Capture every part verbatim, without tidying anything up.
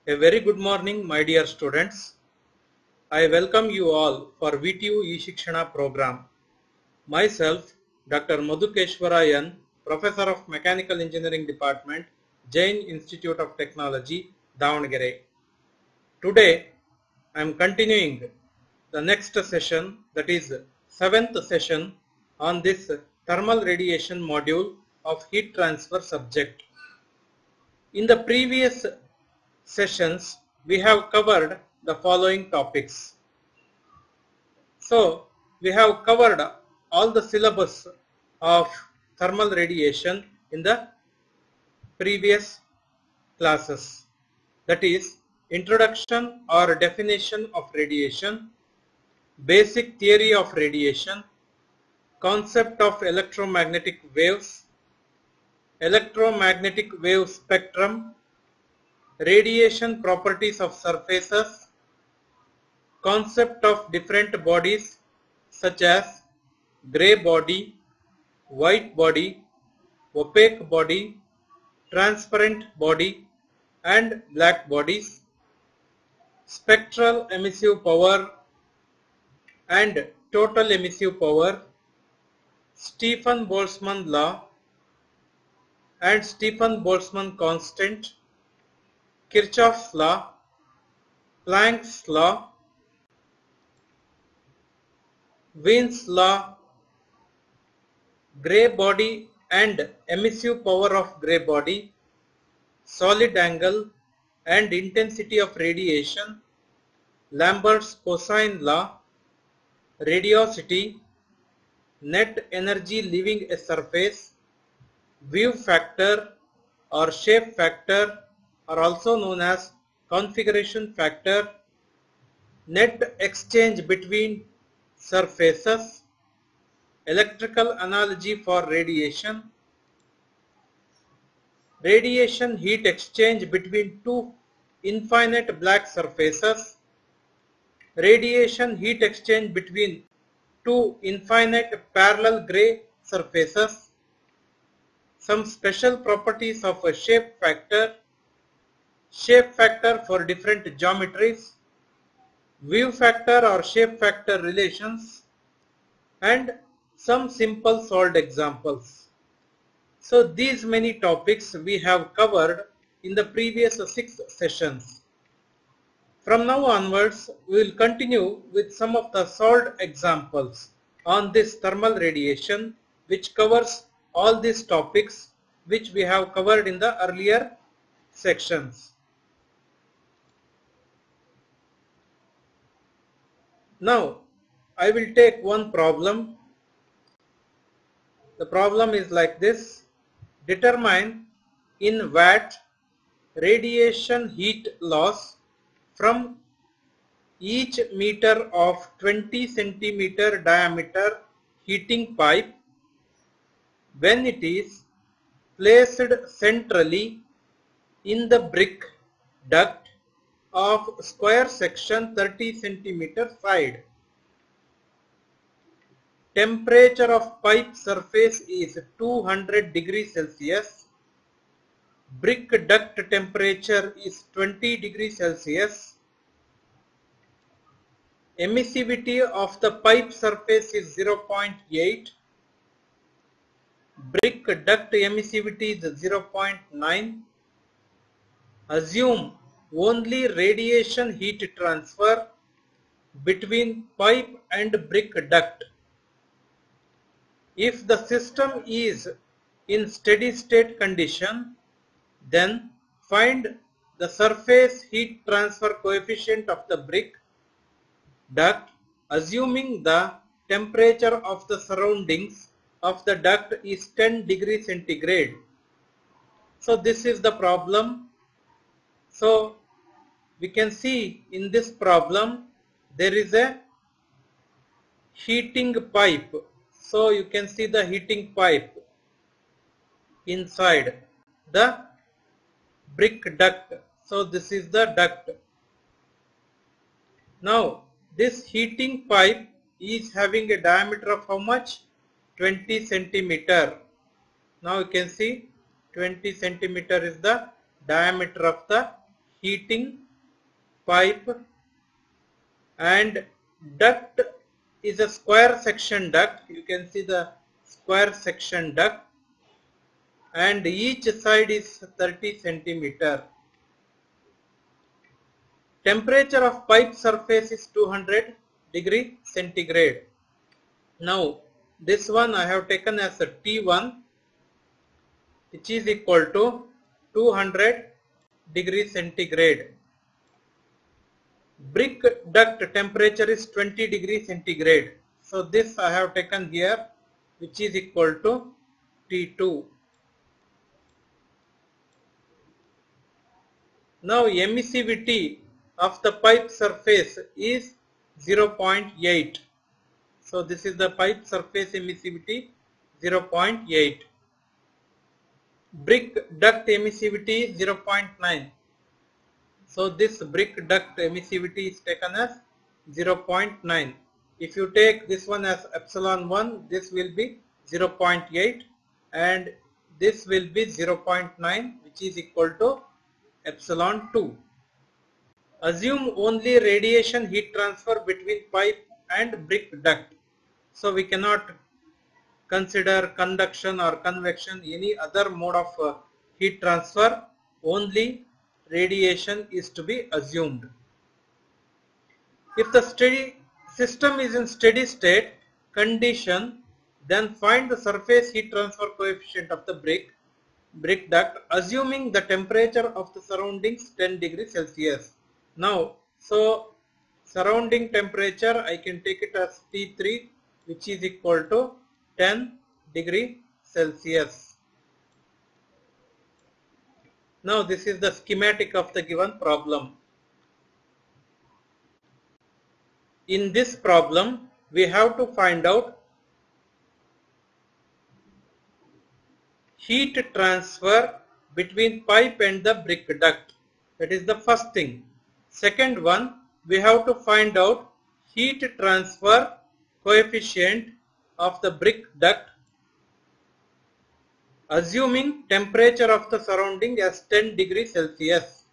A very good morning, my dear students. I welcome you all for V T U E-Shikshana program. Myself, Doctor Madhukeshwarayan, Professor of Mechanical Engineering Department, Jain Institute of Technology, Davangere. Today, I am continuing the next session, that is seventh session on this thermal radiation module of heat transfer subject. In the previous sessions, we have covered the following topics. So, we have covered all the syllabus of thermal radiation in the previous classes. That is, introduction or definition of radiation, basic theory of radiation, concept of electromagnetic waves, electromagnetic wave spectrum, radiation properties of surfaces, concept of different bodies such as grey body, white body, opaque body, transparent body and black bodies, spectral emissive power and total emissive power, Stefan-Boltzmann law and Stefan-Boltzmann constant, Kirchhoff's law, Planck's law, Wien's law, grey body and emissive power of grey body, solid angle and intensity of radiation, Lambert's cosine law, radiosity, net energy leaving a surface, view factor or shape factor are also known as configuration factor, net exchange between surfaces, electrical analogy for radiation, radiation heat exchange between two infinite black surfaces, radiation heat exchange between two infinite parallel grey surfaces, some special properties of a shape factor, shape factor for different geometries, view factor or shape factor relations, and some simple solved examples. So these many topics we have covered in the previous six sessions. From now onwards, we will continue with some of the solved examples on this thermal radiation, which covers all these topics which we have covered in the earlier sections. Now, I will take one problem. The problem is like this. Determine in watt radiation heat loss from each meter of twenty centimeter diameter heating pipe when it is placed centrally in the brick duct of square section thirty centimeter side. Temperature of pipe surface is two hundred degrees Celsius. Brick duct temperature is twenty degrees Celsius. Emissivity of the pipe surface is zero point eight. Brick duct emissivity is zero point nine. Assume only radiation heat transfer between pipe and brick duct. If the system is in steady state condition, then find the surface heat transfer coefficient of the brick duct, assuming the temperature of the surroundings of the duct is ten degrees centigrade. So this is the problem. So we can see in this problem there is a heating pipe. So you can see the heating pipe inside the brick duct. So this is the duct. Now this heating pipe is having a diameter of how much? twenty centimeter. Now you can see twenty centimeter is the diameter of the heating pipe, and duct is a square section duct. You can see the square section duct, and each side is thirty centimeter. Temperature of pipe surface is two hundred degree centigrade. Now this one I have taken as a T one, which is equal to two hundred degree centigrade. Brick duct temperature is twenty degree centigrade. So this I have taken here, which is equal to T two. Now emissivity of the pipe surface is zero point eight. So this is the pipe surface emissivity, zero point eight. Brick duct emissivity is zero point nine. So this brick duct emissivity is taken as zero point nine. If you take this one as epsilon one, this will be zero point eight, and this will be zero point nine, which is equal to epsilon two. Assume only radiation heat transfer between pipe and brick duct. So we cannot consider conduction or convection, any other mode of uh, heat transfer. Only radiation is to be assumed. If the steady system is in steady state condition, then find the surface heat transfer coefficient of the brick brick duct, assuming the temperature of the surroundings ten degrees Celsius. Now, so surrounding temperature I can take it as T three, which is equal to ten degree Celsius. Now this is the schematic of the given problem. In this problem, we have to find out heat transfer between pipe and the brick duct. That is the first thing. Second one, we have to find out heat transfer coefficient of the brick duct, assuming temperature of the surrounding as ten degrees Celsius.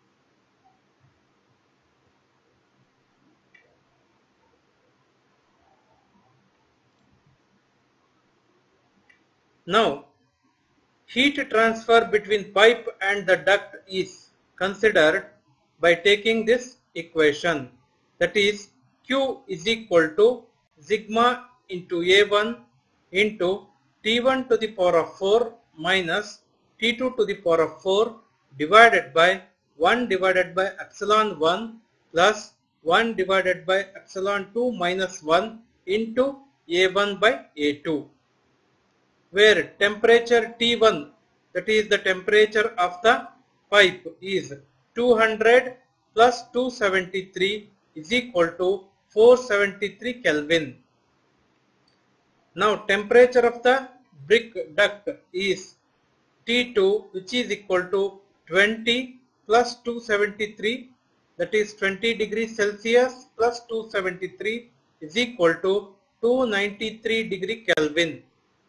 Now, heat transfer between pipe and the duct is considered by taking this equation, that is Q is equal to sigma into A one into T one to the power of four minus T two to the power of four divided by one divided by epsilon one plus one divided by epsilon two minus one into A one by A two, where temperature T one, that is the temperature of the pipe, is two hundred plus two hundred seventy-three is equal to four hundred seventy-three Kelvin. Now temperature of the brick duct is T two, which is equal to twenty plus two hundred seventy-three, that is twenty degrees Celsius plus two hundred seventy-three is equal to two hundred ninety-three degree Kelvin,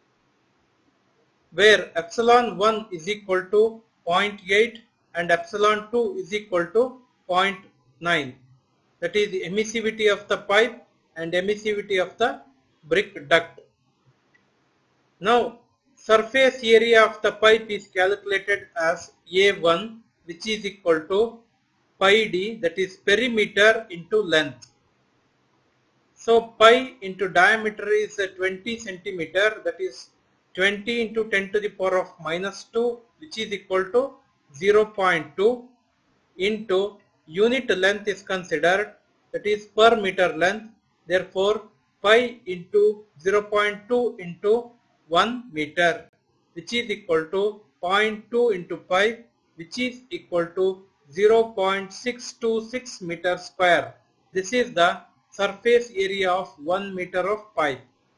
where epsilon one is equal to zero point eight and epsilon two is equal to zero point nine. That is the emissivity of the pipe and emissivity of the brick duct. Now, surface area of the pipe is calculated as A one, which is equal to pi d, that is perimeter into length. So pi into diameter is twenty centimeter, that is twenty into ten to the power of minus two, which is equal to zero point two, into unit length is considered, that is per meter length. Therefore pi into zero point two into one meter, which is equal to zero point two into pi, which is equal to zero point six two six meter square. This is the surface area of one meter of pipe.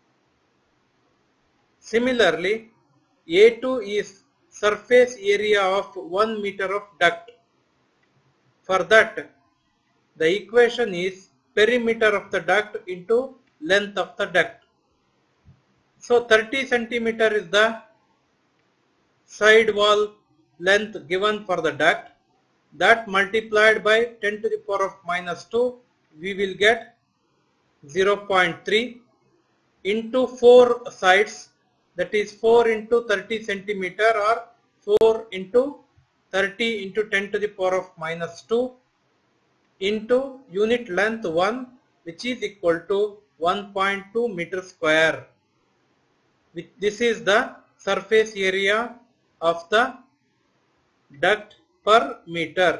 Similarly, A two is surface area of one meter of duct. For that, the equation is perimeter of the duct into length of the duct. So thirty centimeter is the side wall length given for the duct. that multiplied by ten to the power of minus two, we will get zero point three into four sides, that is four into thirty centimeter or four into thirty into ten to the power of minus two into unit length one, which is equal to one point two meter square. This is the surface area of the duct per meter.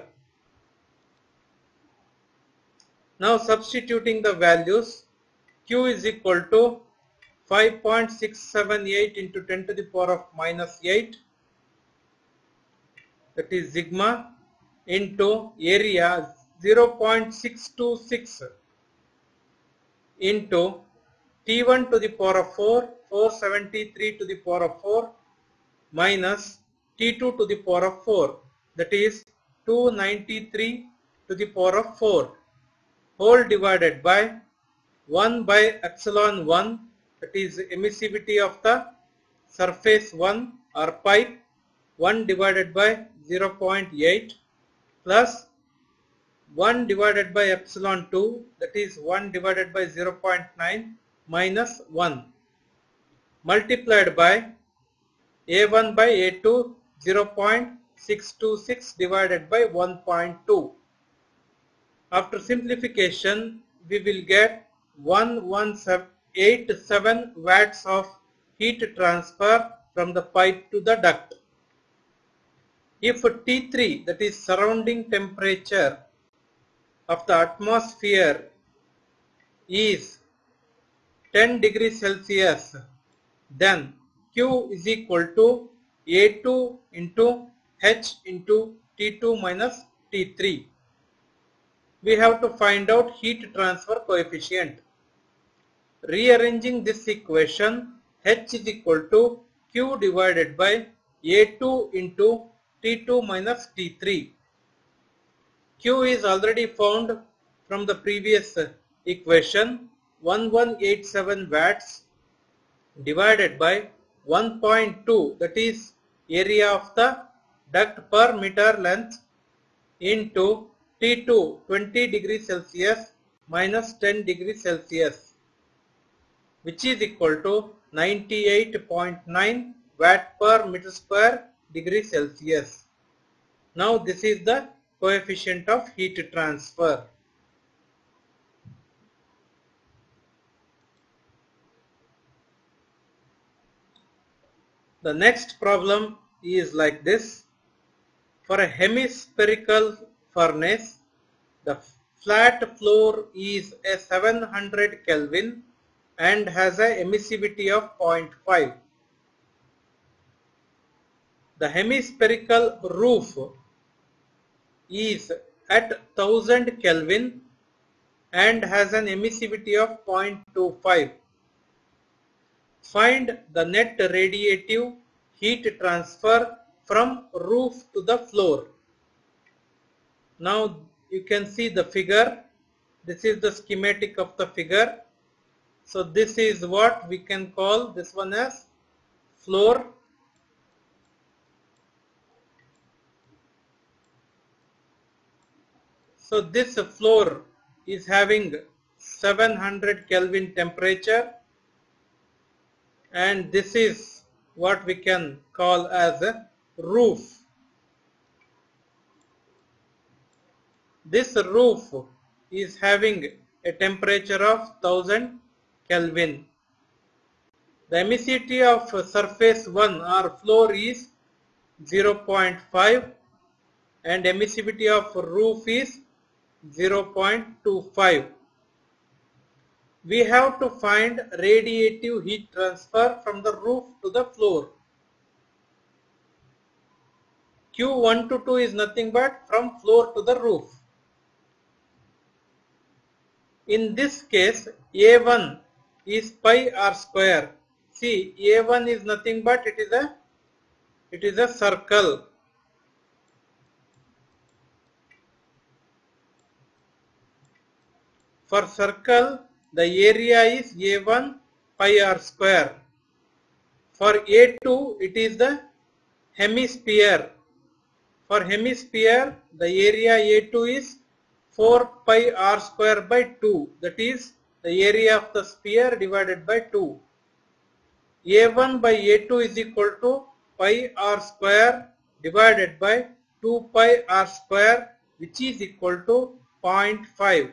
Now substituting the values, Q is equal to five point six seven eight into ten to the power of minus eight, that is sigma, into area zero point six two six into T one to the power of four, four hundred seventy-three to the power of four, minus T two to the power of four, that is two hundred ninety-three to the power of four, whole divided by one by epsilon one, that is emissivity of the surface one or pipe, one divided by zero point eight, plus one divided by epsilon two, that is one divided by zero point nine, minus one, multiplied by A one by A two, zero point six two six divided by one point two. After simplification, we will get one thousand one hundred eighty-seven watts of heat transfer from the pipe to the duct. If T three, that is surrounding temperature of the atmosphere, is ten degrees Celsius, then Q is equal to A two into H into T two minus T three. We have to find out heat transfer coefficient. Rearranging this equation, H is equal to Q divided by A two into T two minus T three. Q is already found from the previous equation, one thousand one hundred eighty-seven watts divided by one point two, that is area of the duct per meter length, into T two, twenty degrees Celsius minus ten degrees Celsius, which is equal to ninety-eight point nine watt per meter square degree Celsius. Now this is the coefficient of heat transfer. The next problem is like this. For a hemispherical furnace, the flat floor is a seven hundred Kelvin and has a emissivity of zero point five. The hemispherical roof is at one thousand Kelvin and has an emissivity of zero point two five. Find the net radiative heat transfer from roof to the floor. Now you can see the figure. This is the schematic of the figure. So this is what we can call this one as floor. So this floor is having seven hundred Kelvin temperature, and this is what we can call as a roof. This roof is having a temperature of one thousand Kelvin. The emissivity of surface one or floor is zero point five and emissivity of roof is zero point two five. We have to find radiative heat transfer from the roof to the floor. Q one to two is nothing but from floor to the roof. In this case, A one is pi r square. See, A one is nothing but it is a it is a circle. For circle, the area is A one pi r square. For A two, it is the hemisphere. For hemisphere, the area A two is four pi r square by two, that is the area of the sphere divided by two. A one by A two is equal to pi r square divided by two pi r square, which is equal to zero point five.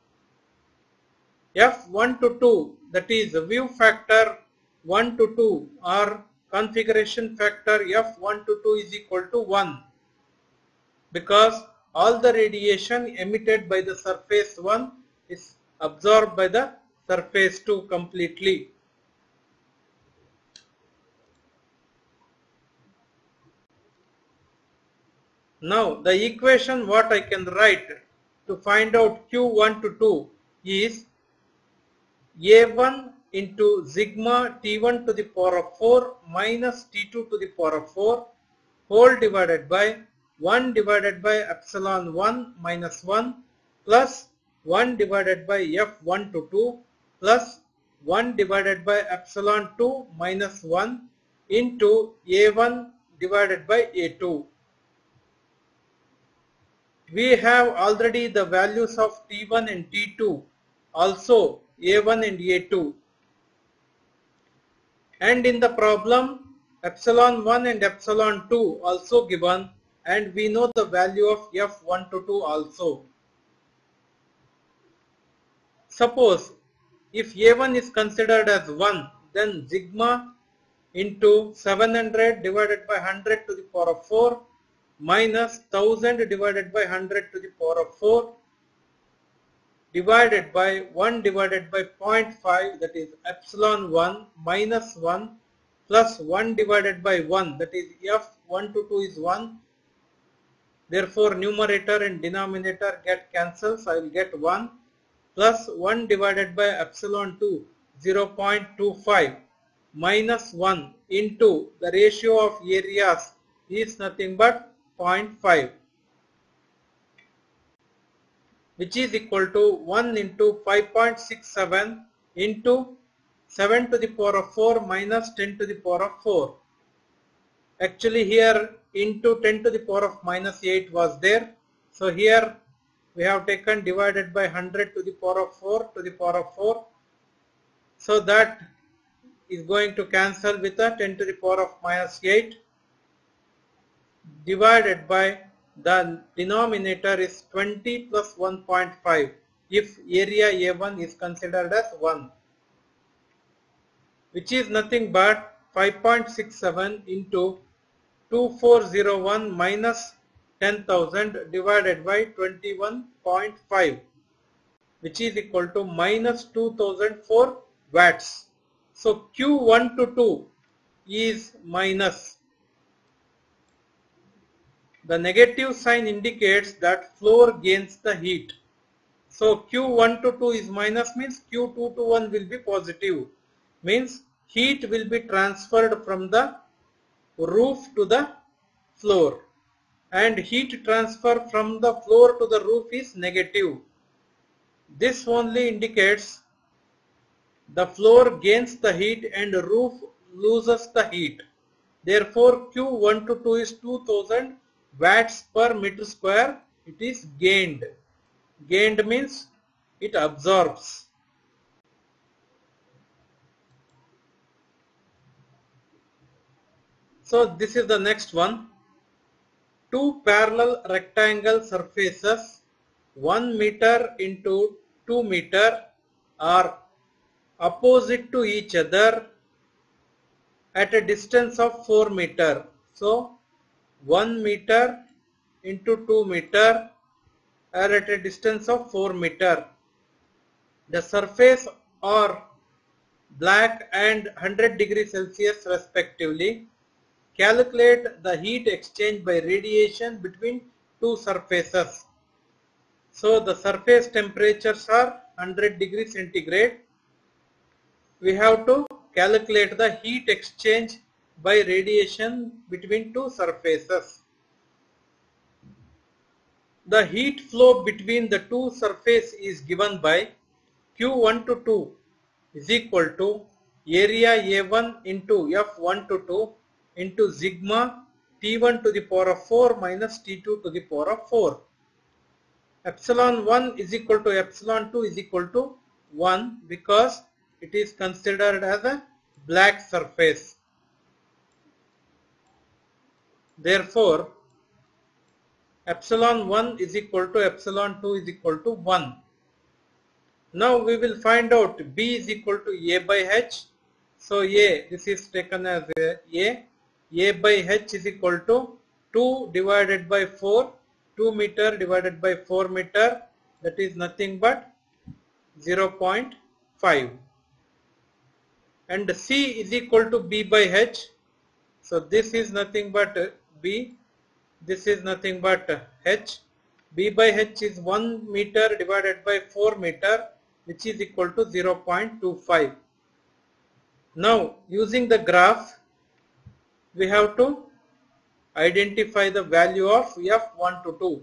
F one to two, that is view factor one to two, or configuration factor F one to two is equal to one, because all the radiation emitted by the surface one is absorbed by the surface two completely. Now the equation what I can write to find out Q one to two is A one into sigma T one to the power of four minus T two to the power of four whole divided by one divided by epsilon one minus one plus one divided by F one to two plus one divided by epsilon two minus one into A one divided by A two. We have already the values of T one and T two, also A one and A two, and in the problem epsilon one and epsilon two also given, and we know the value of F one to two also. Suppose if A one is considered as one, then sigma into seven hundred divided by one hundred to the power of four minus one thousand divided by one hundred to the power of four divided by one divided by zero point five, that is epsilon one minus one plus one divided by one, that is F one to two is one. Therefore numerator and denominator get cancelled, so I will get one plus one divided by epsilon two, zero point two five minus one into the ratio of areas is nothing but zero point five, which is equal to one into five point six seven into seven to the power of four minus ten to the power of four. Actually here into ten to the power of minus eight was there. So here we have taken divided by one hundred to the power of four to the power of four. So that is going to cancel with a ten to the power of minus eight divided by the denominator is twenty plus one point five if area A one is considered as one, which is nothing but five point six seven into two four zero one minus ten thousand divided by twenty-one point five, which is equal to minus two thousand four watts. So Q one to two is minus. The negative sign indicates that floor gains the heat. So Q one to two is minus means Q two to one will be positive. Means heat will be transferred from the roof to the floor, and heat transfer from the floor to the roof is negative. This only indicates the floor gains the heat and roof loses the heat. Therefore Q one to two is two thousand watts per meter square. It is gained. Gained means it absorbs. So this is the next one. Two parallel rectangle surfaces one meter into two meter are opposite to each other at a distance of four meter. So one meter into two meter are at a distance of four meter. The surface are black and one hundred degrees Celsius respectively. Calculate the heat exchange by radiation between two surfaces. So the surface temperatures are one hundred degrees centigrade. We have to calculate the heat exchange by radiation between two surfaces. The heat flow between the two surfaces is given by Q one to two is equal to area A one into F one to two into sigma T one to the power of four minus T two to the power of four. Epsilon one is equal to epsilon two is equal to one because it is considered as a black surface. Therefore, epsilon one is equal to epsilon two is equal to one. Now we will find out B is equal to A by H. So A, this is taken as A. A by H is equal to two divided by four. two meter divided by four meter, that is nothing but zero point five. And C is equal to B by H. So this is nothing but B. This is nothing but H. B by H is one meter divided by four meter, which is equal to zero point two five. Now using the graph, we have to identify the value of F one to two.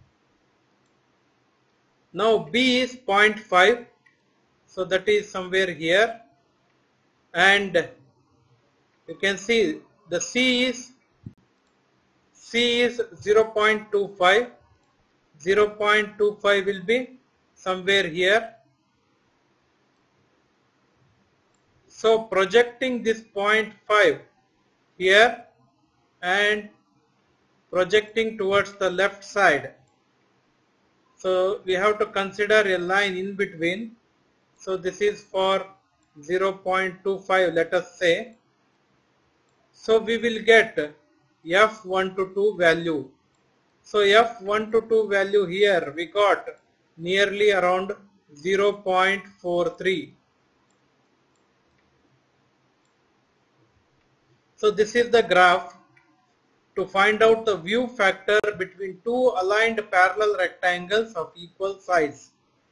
Now B is zero point five, so that is somewhere here, and you can see the C is C is zero point two five. zero point two five will be somewhere here. So projecting this zero point five here and projecting towards the left side. So we have to consider a line in between. So this is for zero point two five, let us say. So we will get F one to two value. So F one to two value here we got nearly around zero point four three. So this is the graph to find out the view factor between two aligned parallel rectangles of equal size.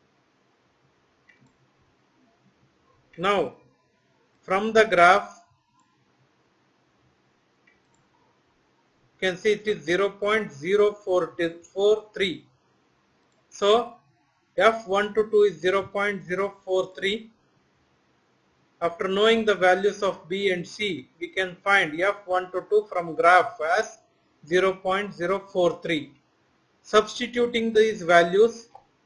Now from the graph you can see it is zero point zero four three. So F one to two is zero point zero four three. After knowing the values of B and C, we can find F one to two from graph as zero point zero four three. Substituting these values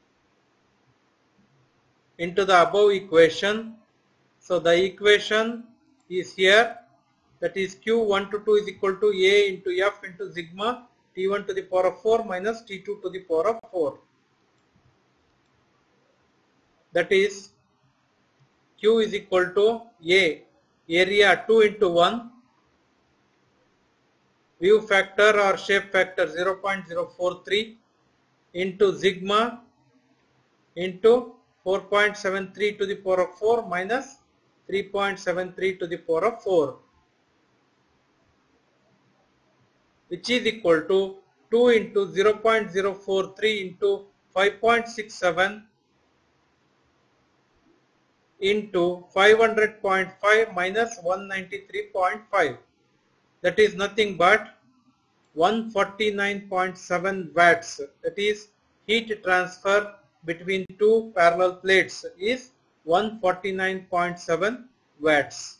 into the above equation. So the equation is here, that is Q one to two is equal to A into F into sigma T one to the power of four minus T two to the power of four. That is Q is equal to A, area two into one, view factor or shape factor zero point zero four three into sigma into four point seven three to the power of four minus three point seven three to the power of four, which is equal to two into zero point zero four three into five point six seven into five hundred point five minus one ninety-three point five. That is nothing but one forty-nine point seven watts. That is heat transfer between two parallel plates is one forty-nine point seven watts.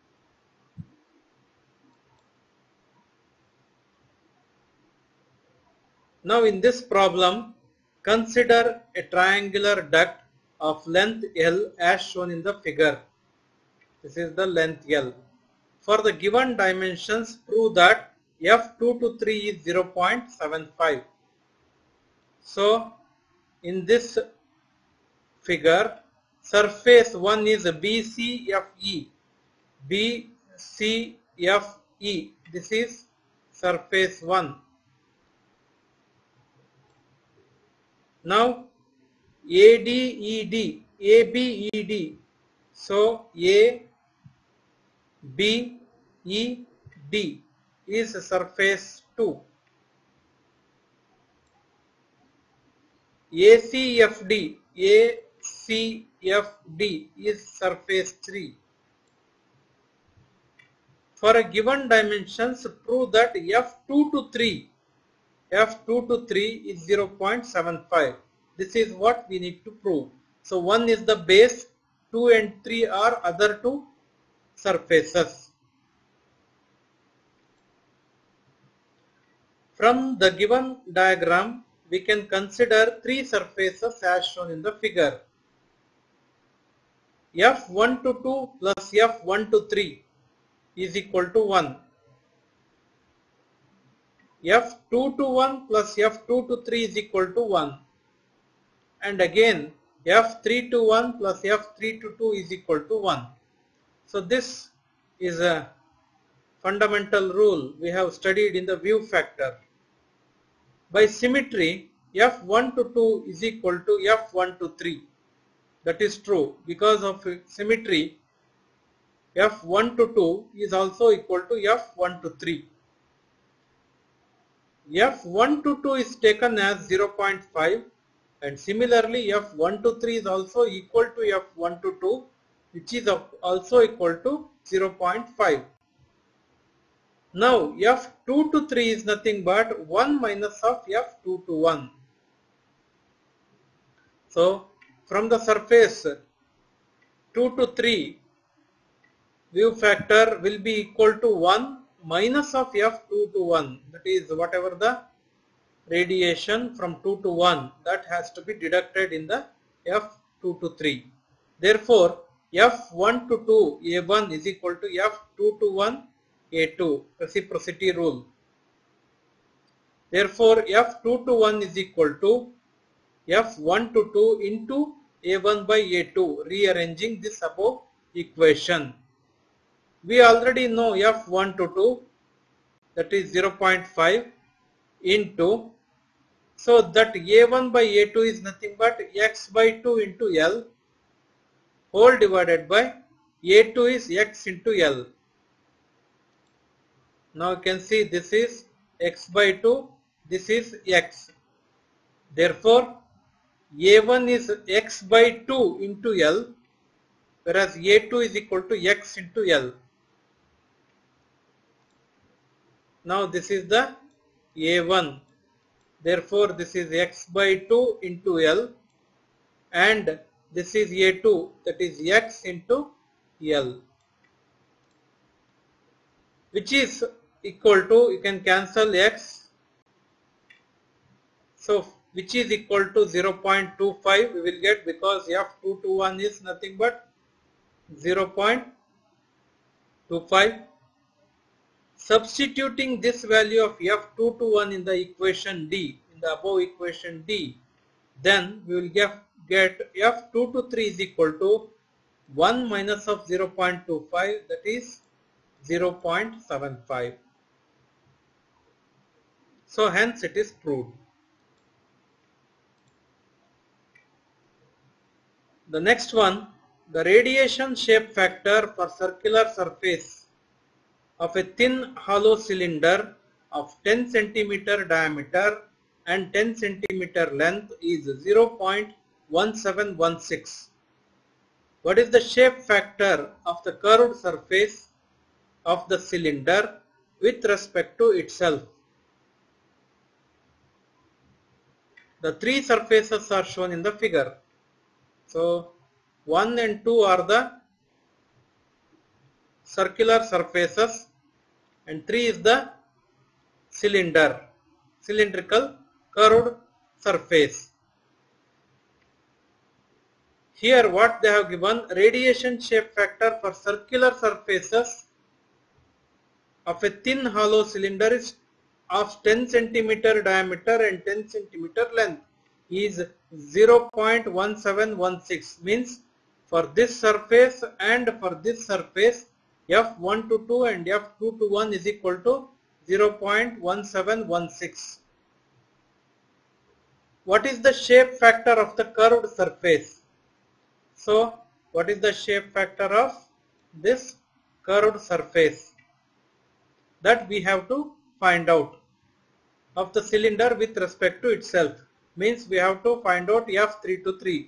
Now in this problem, consider a triangular duct of length L as shown in the figure. This is the length L. For the given dimensions, prove that F two to three is zero point seven five. So in this figure, surface one is B C F E. B C F E. This is surface one. Now A D E D, A B E D. So A B E D is surface two. A C F D, A C F D is surface three. For a given dimensions, prove that F two to three, F two to three is zero point seven five. This is what we need to prove. So one is the base, two and three are other two surfaces. From the given diagram, we can consider three surfaces as shown in the figure. F one to two plus F one to three is equal to one. F two to one plus F two to three is equal to one. And again F three to one plus F three to two is equal to one. So this is a fundamental rule we have studied in the view factor. By symmetry, F one to two is equal to F one to three. That is true. Because of symmetry, F one to two is also equal to F one to three. F one to two is taken as zero point five, and similarly F one to three is also equal to F one to two, which is also equal to zero point five. Now F two to three is nothing but one minus of F two to one. So from the surface two to three, view factor will be equal to one minus of F two to one, that is whatever the radiation from two to one, that has to be deducted in the F two to three. Therefore F one to two A one is equal to F two to one A two, reciprocity rule. Therefore F two to one is equal to F one to two into A one by A two, rearranging this above equation. We already know F one to two, that is zero point five into, so that A one by A two is nothing but x by two into L whole divided by A two is x into L. Now you can see this is x by two, this is x. Therefore A one is x by two into L, whereas A two is equal to x into L. Now this is the A one. Therefore this is x by two into L, and this is A two, that is x into L, which is equal to, you can cancel x, so which is equal to zero point two five we will get, because F two to one is nothing but zero point two five. Substituting this value of F two to one in the equation D, in the above equation D, then we will get, get F two to three is equal to one minus of zero point two five, that is zero point seven five. So hence it is proved. The next one, the radiation shape factor for circular surface of a thin hollow cylinder of ten centimeter diameter and ten centimeter length is zero point one seven one six. What is the shape factor of the curved surface of the cylinder with respect to itself? The three surfaces are shown in the figure. So one and two are the circular surfaces, and three is the cylinder, cylindrical curved surface. Here what they have given, radiation shape factor for circular surfaces of a thin hollow cylinder is of ten centimeter diameter and ten centimeter length is zero point one seven one six, means for this surface and for this surface F one to two and F two to one is equal to zero point one seven one six. What is the shape factor of the curved surface? So what is the shape factor of this curved surface? That we have to find out, of the cylinder with respect to itself, means we have to find out F three to three.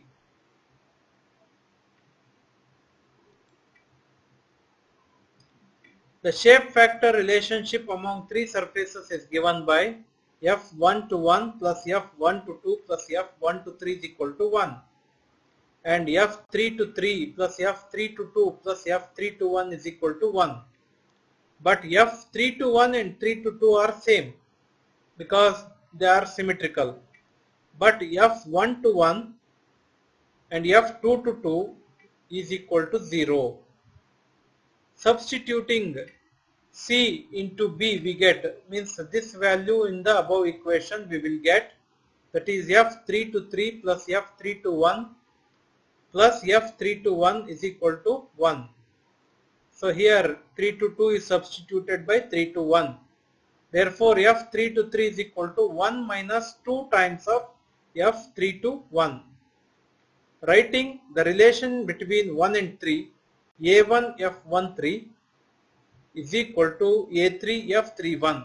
The shape factor relationship among three surfaces is given by F one to one plus F one to two plus F one to three is equal to one, and F three to three plus F three to two plus F three to one is equal to one. But F three to one and three to two are same. because they are symmetrical. But F one to one and F two to two is equal to zero. Substituting C into B we get, means this value in the above equation we will get, that is F three to three plus F three to one plus F three to one is equal to one. So here three to two is substituted by three to one. Therefore F three to three is equal to one minus two times of F three to one. Writing the relation between one and three, A one F one three is equal to A three F three one.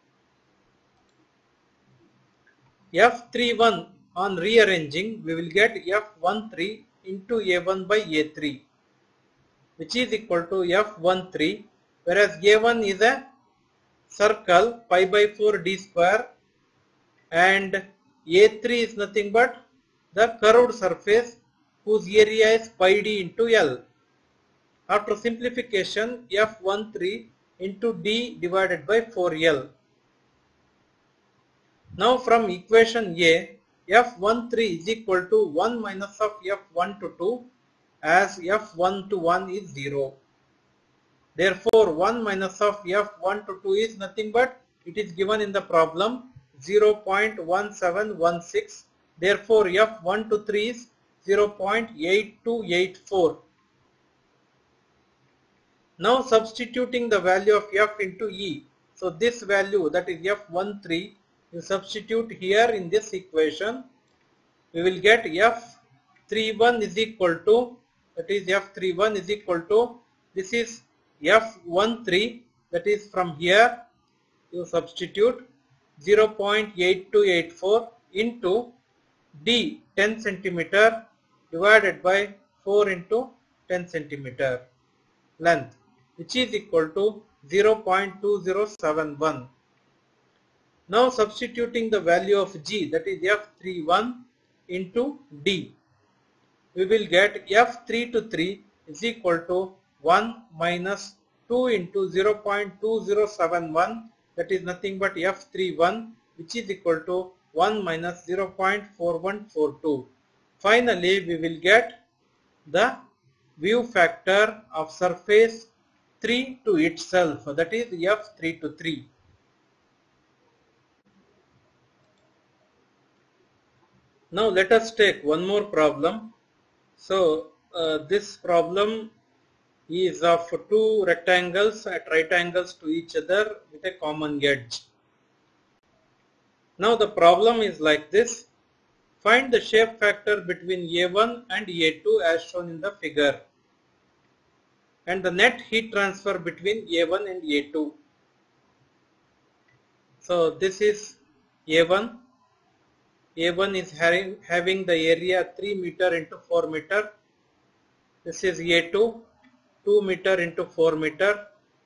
F three one on rearranging we will get F one three into A one by A three, which is equal to F one three, whereas A one is a circle pi by four d square and A three is nothing but the curved surface whose area is pi d into L. After simplification, F one three into d divided by four L. Now from equation A, F one three is equal to one minus of F one to two, as F one to one is zero. Therefore one minus of F one to two is nothing but, it is given in the problem, zero point one seven one six. Therefore F one to three is zero point eight two eight four. Now substituting the value of F into E. So this value, that is F one three, you substitute here in this equation, we will get F three one is equal to, that is F three one is equal to, this is F one three, that is from here you substitute zero point eight two eight four into D ten centimeter divided by four into ten centimeter length, which is equal to zero point two zero seven one. Now substituting the value of G, that is F three one into D, we will get F three to three is equal to one minus two into zero point two zero seven one, that is nothing but F three one, which is equal to one minus zero point four one four two. Finally we will get the view factor of surface three to itself, that is F three to three. Now let us take one more problem. So uh, this problem is of two rectangles at right angles to each other with a common edge. Now the problem is like this. Find the shape factor between A one and A two as shown in the figure, and the net heat transfer between A one and A two. So this is A one. A one is having, having the area three meter into four meter. This is A two, two meter into four meter.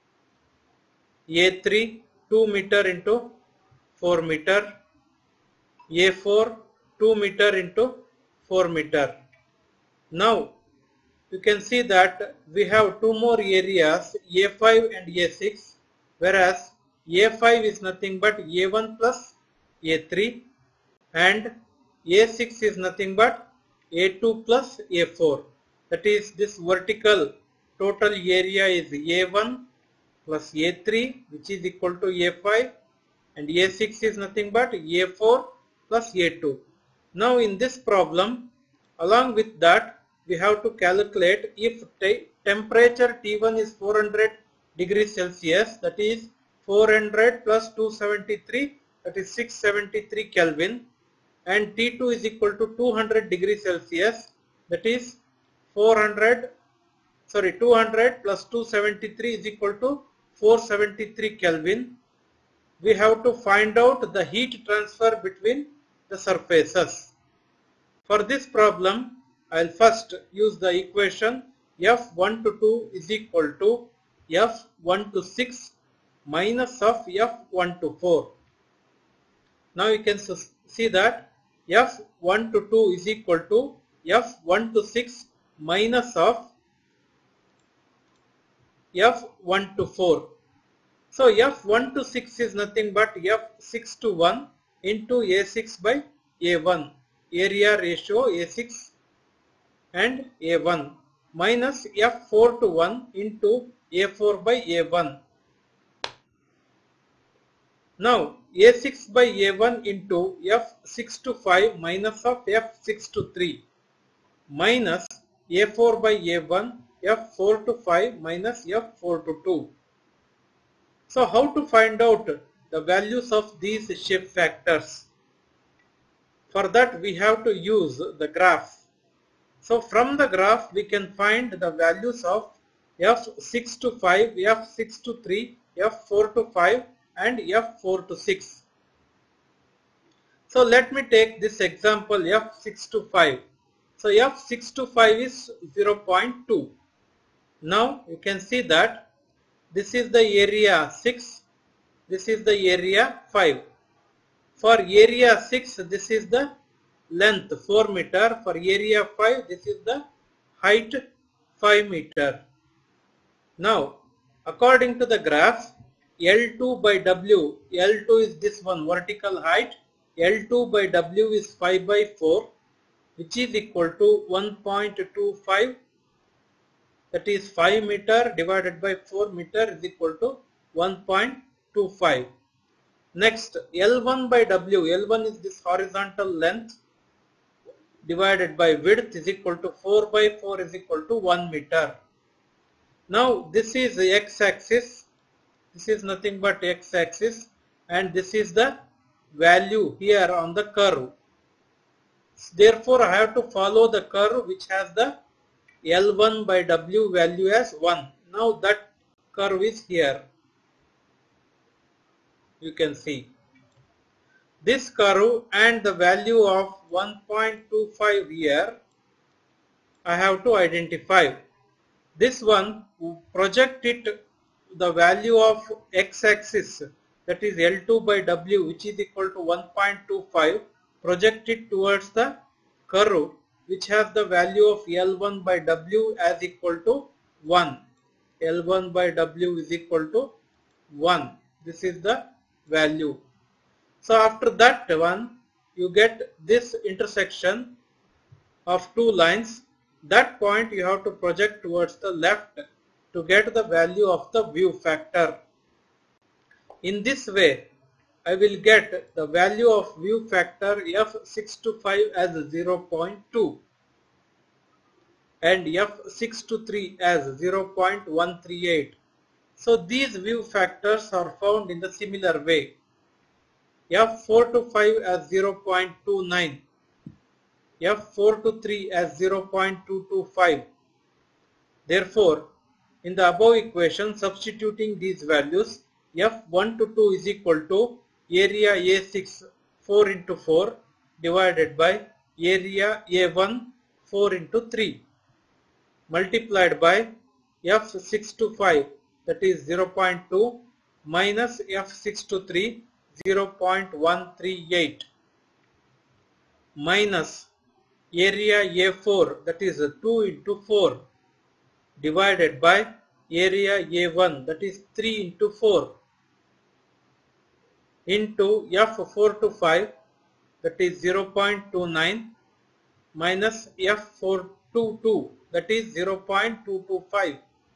A three, two meter into four meter. A four, two meter into four meter. Now you can see that we have two more areas, A five and A six, whereas A five is nothing but A one plus A three and A six is nothing but A two plus A four. That is, this vertical total area is A one plus A three, which is equal to A five, and A six is nothing but A four plus A two. Now in this problem, along with that, we have to calculate if temperature T one is four hundred degrees Celsius, that is four hundred plus two hundred seventy-three, that is six hundred seventy-three Kelvin, and T two is equal to two hundred degrees Celsius, that is four hundred, sorry two hundred plus two hundred seventy-three is equal to four hundred seventy-three Kelvin. We have to find out the heat transfer between the surfaces. For this problem, I will first use the equation F one to two is equal to F one to six minus of F one to four. Now you can see that F one to two is equal to F one to six minus of F one to four. So F one to six is nothing but F six to one into A six by A one, area ratio A six and A one, minus F four to one into A four by A one. Now A six by A one into F six to five minus of F six to three minus A four by A one, F four to five minus F four to two. So how to find out the values of these shape factors? For that we have to use the graph. So from the graph we can find the values of F six to five, F six to three, F four to five and F four to six. So let me take this example F six to five. So F six to five is zero point two. Now you can see that this is the area six, this is the area five. For area six, this is the length four meter. For area five, this is the height five meter. Now, according to the graph, L two by W, L two is this one vertical height, L two by W is five by four, which is equal to one point two five, that is five meter divided by four meter is equal to one point two five. Next, L one by W, L one is this horizontal length divided by width is equal to four by four is equal to one meter. Now this is the x-axis, this is nothing but x-axis, and this is the value here on the curve. Therefore I have to follow the curve which has the L one by W value as one. Now that curve is here. You can see this curve and the value of one point two five here I have to identify. This one, project it the value of x-axis, that is L two by W, which is equal to one point two five, project it towards the curve which has the value of L one by W as equal to one. L one by W is equal to one. This is the value. So after that one, you get this intersection of two lines. That point you have to project towards the left to get the value of the view factor. In this way, I will get the value of view factor F six to five as zero point two and F six to three as zero point one three eight. So these view factors are found in the similar way. F four to five as zero point two nine, F four to three as zero point two two five. Therefore, in the above equation, substituting these values, F one to two is equal to area A six four into four divided by area A one four into three multiplied by F six to five, that is zero point two, minus F six to three, zero point one three eight, minus area A four, that is two into four divided by area A one, that is three into four, into F four to five, that is zero point two nine, minus F four to two, that is zero point two two five,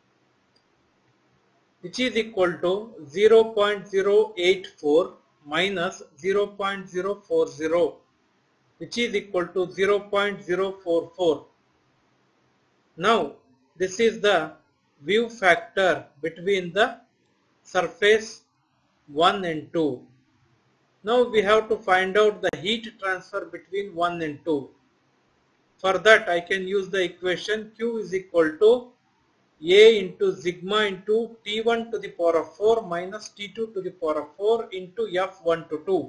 which is equal to zero point zero eight four minus zero point zero four zero, which is equal to zero point zero four four. Now this is the view factor between the surface one and two. Now we have to find out the heat transfer between one and two. For that I can use the equation Q is equal to A into sigma into T one to the power of four minus T two to the power of four into F one to two.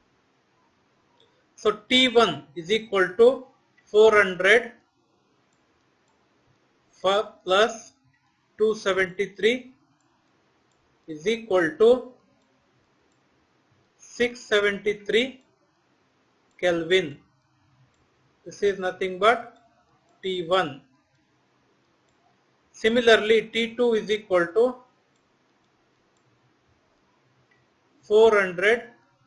So T one is equal to four hundred plus two seventy-three is equal to six seventy-three Kelvin. This is nothing but T one. Similarly, T two is equal to four hundred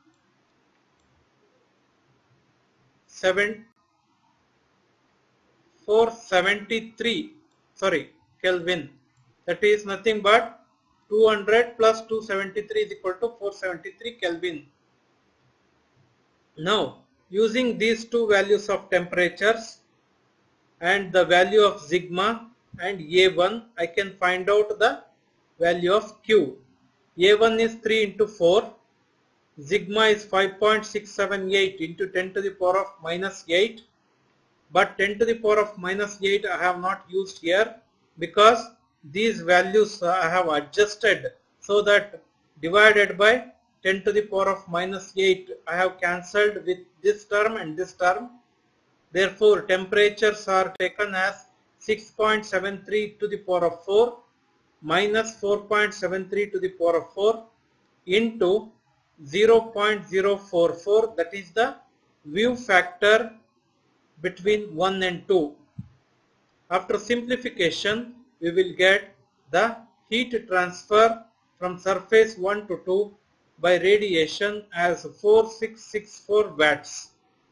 four seventy-three, sorry, Kelvin. That is nothing but two hundred plus two seventy-three is equal to four seventy-three Kelvin. Now, using these two values of temperatures and the value of sigma and A one, I can find out the value of Q. A one is three into four, sigma is five point six seven eight into ten to the power of minus eight, but ten to the power of minus eight I have not used here because these values I have adjusted so that divided by ten to the power of minus eight I have cancelled with this term and this term. Therefore, temperatures are taken as six point seven three to the power of four minus four point seven three to the power of four into zero point zero four four, that is the view factor between one and two. After simplification, we will get the heat transfer from surface one to two by radiation as four thousand six hundred sixty-four watts.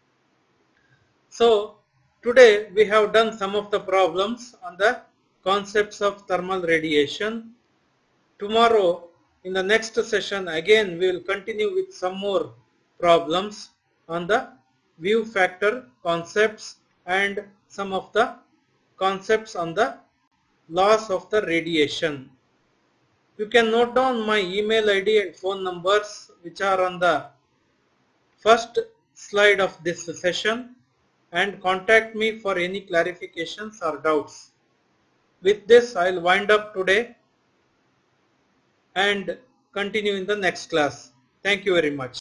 So, today we have done some of the problems on the concepts of thermal radiation. Tomorrow, in the next session, again we will continue with some more problems on the view factor concepts and some of the concepts on the laws of the radiation. You can note down my email I D and phone numbers which are on the first slide of this session, and contact me for any clarifications or doubts. With this, I will wind up today and continue in the next class. Thank you very much.